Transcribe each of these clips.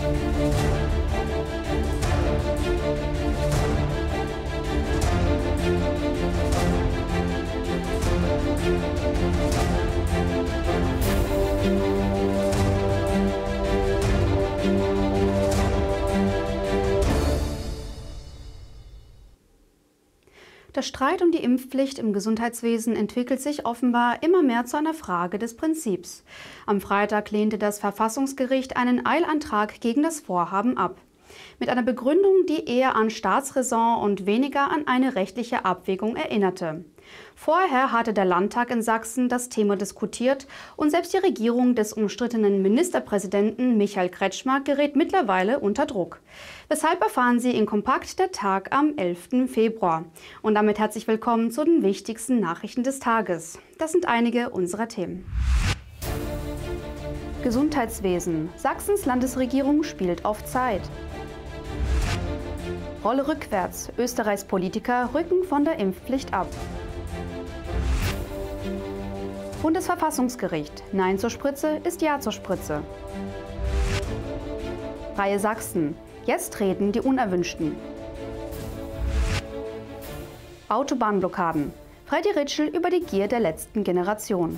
Der Streit um die Impfpflicht im Gesundheitswesen entwickelt sich offenbar immer mehr zu einer Frage des Prinzips. Am Freitag lehnte das Verfassungsgericht einen Eilantrag gegen das Vorhaben ab. Mit einer Begründung, die eher an Staatsräson und weniger an eine rechtliche Abwägung erinnerte. Vorher hatte der Landtag in Sachsen das Thema diskutiert und selbst die Regierung des umstrittenen Ministerpräsidenten Michael Kretschmer gerät mittlerweile unter Druck. Weshalb erfahren Sie in Kompakt der Tag am 11. Februar. Und damit herzlich willkommen zu den wichtigsten Nachrichten des Tages. Das sind einige unserer Themen. Gesundheitswesen. Sachsens Landesregierung spielt auf Zeit. Rolle rückwärts. Österreichs Politiker rücken von der Impfpflicht ab. Bundesverfassungsgericht. Nein zur Spritze ist Ja zur Spritze. Freie Sachsen. Jetzt treten die Unerwünschten. Autobahnblockaden. Freddy Ritschl über die Gier der letzten Generation.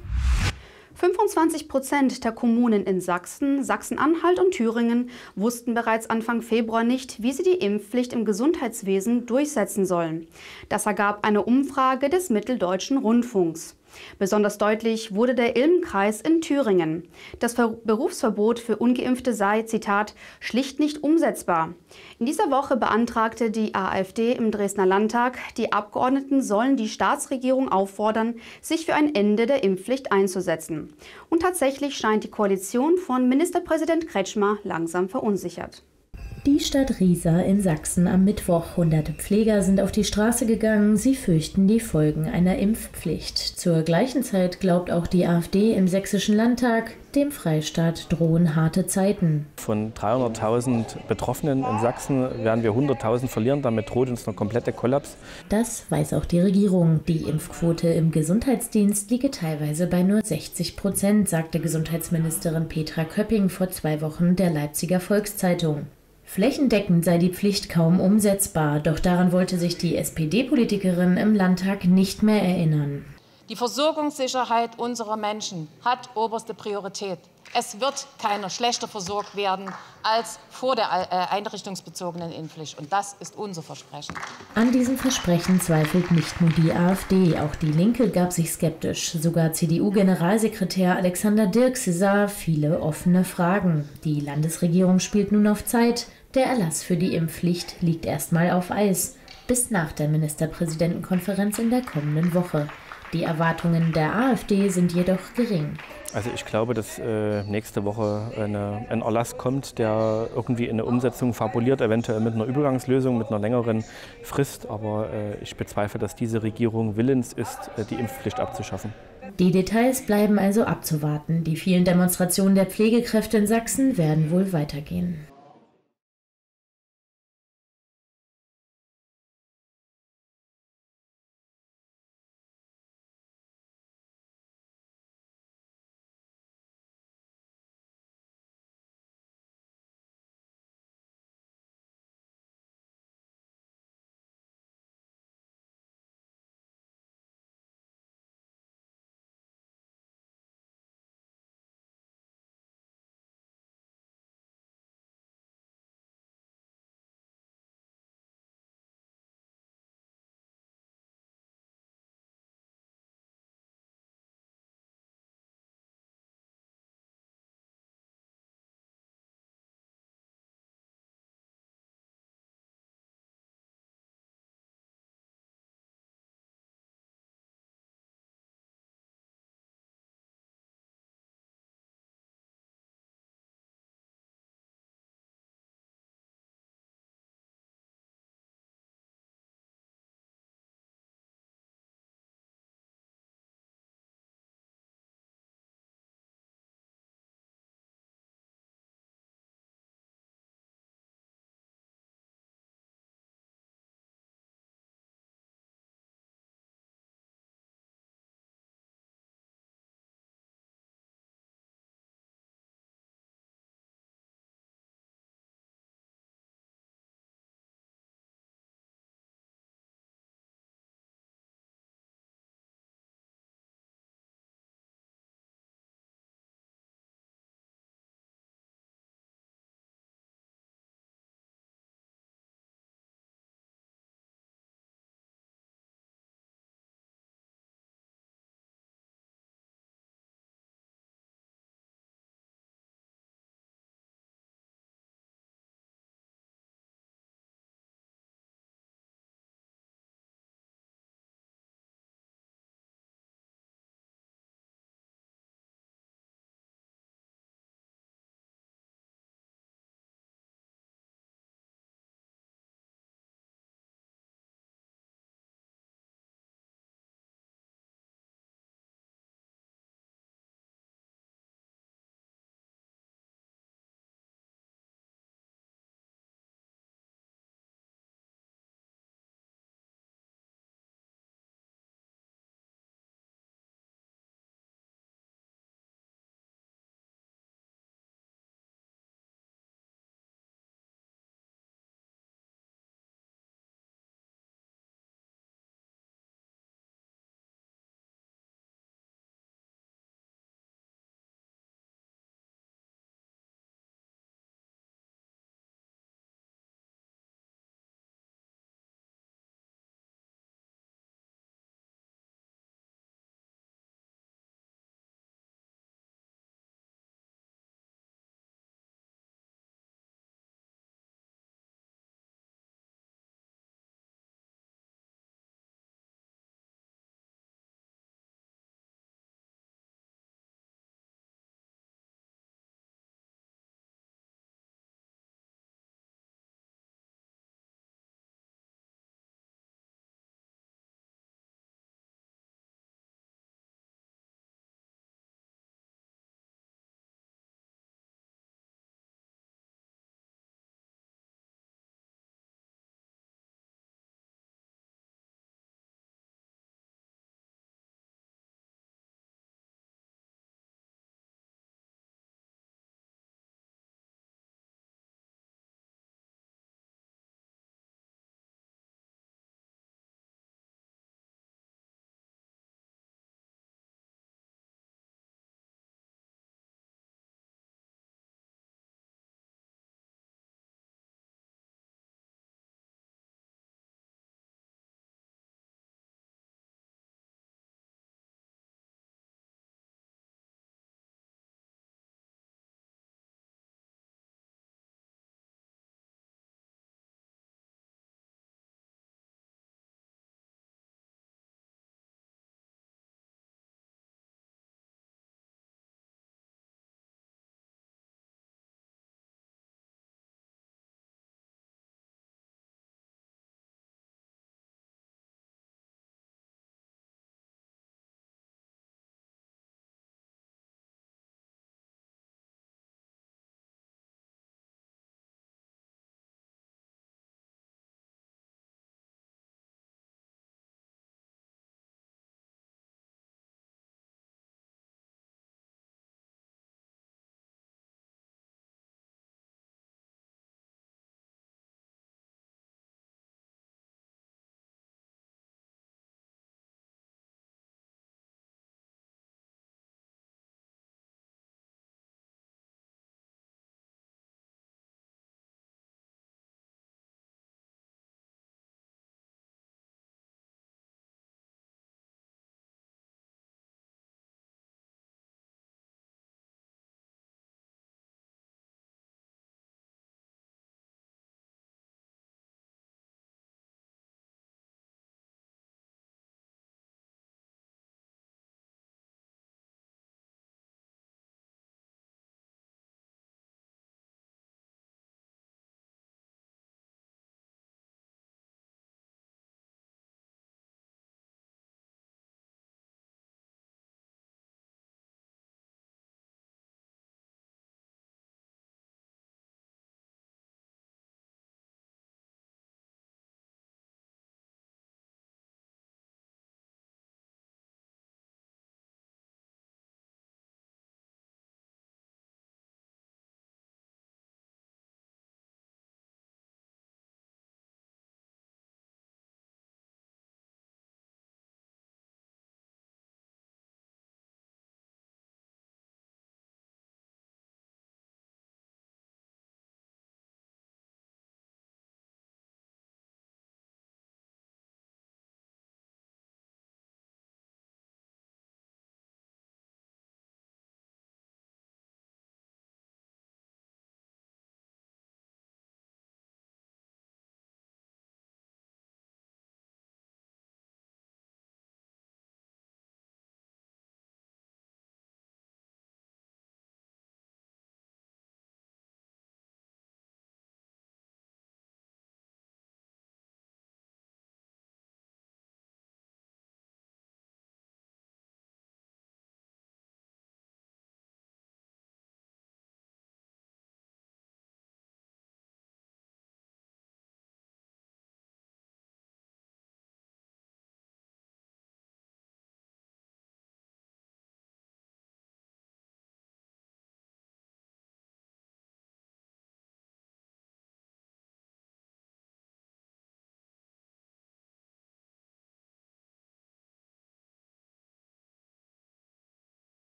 25% der Kommunen in Sachsen, Sachsen-Anhalt und Thüringen wussten bereits Anfang Februar nicht, wie sie die Impfpflicht im Gesundheitswesen durchsetzen sollen. Das ergab eine Umfrage des Mitteldeutschen Rundfunks. Besonders deutlich wurde der Ilm-Kreis in Thüringen. Das Berufsverbot für Ungeimpfte sei, Zitat, schlicht nicht umsetzbar. In dieser Woche beantragte die AfD im Dresdner Landtag, die Abgeordneten sollen die Staatsregierung auffordern, sich für ein Ende der Impfpflicht einzusetzen. Und tatsächlich scheint die Koalition von Ministerpräsident Kretschmer langsam verunsichert. Die Stadt Riesa in Sachsen am Mittwoch. Hunderte Pfleger sind auf die Straße gegangen. Sie fürchten die Folgen einer Impfpflicht. Zur gleichen Zeit glaubt auch die AfD im Sächsischen Landtag, dem Freistaat drohen harte Zeiten. Von 300.000 Betroffenen in Sachsen werden wir 100.000 verlieren. Damit droht uns der komplette Kollaps. Das weiß auch die Regierung. Die Impfquote im Gesundheitsdienst liege teilweise bei nur 60%, sagte Gesundheitsministerin Petra Köpping vor 2 Wochen der Leipziger Volkszeitung. Flächendeckend sei die Pflicht kaum umsetzbar, doch daran wollte sich die SPD-Politikerin im Landtag nicht mehr erinnern. Die Versorgungssicherheit unserer Menschen hat oberste Priorität. Es wird keiner schlechter versorgt werden als vor der einrichtungsbezogenen Impfpflicht. Und das ist unser Versprechen. An diesem Versprechen zweifelt nicht nur die AfD, auch die Linke gab sich skeptisch. Sogar CDU-Generalsekretär Alexander Dirks sah viele offene Fragen. Die Landesregierung spielt nun auf Zeit. Der Erlass für die Impfpflicht liegt erstmal auf Eis, bis nach der Ministerpräsidentenkonferenz in der kommenden Woche. Die Erwartungen der AfD sind jedoch gering. Also ich glaube, dass nächste Woche ein Erlass kommt, der irgendwie in eine Umsetzung fabuliert, eventuell mit einer Übergangslösung, mit einer längeren Frist. Aber ich bezweifle, dass diese Regierung willens ist, die Impfpflicht abzuschaffen. Die Details bleiben also abzuwarten. Die vielen Demonstrationen der Pflegekräfte in Sachsen werden wohl weitergehen.